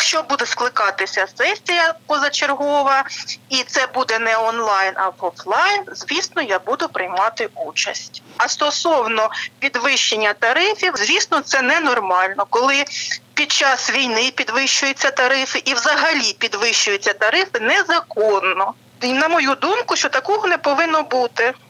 Якщо буде скликатися сесія позачергова, і це буде не онлайн, а офлайн, звісно, я буду приймати участь. А стосовно підвищення тарифів, звісно, це ненормально, коли під час війни підвищуються тарифи і взагалі підвищуються тарифи незаконно. І на мою думку, що такого не повинно бути.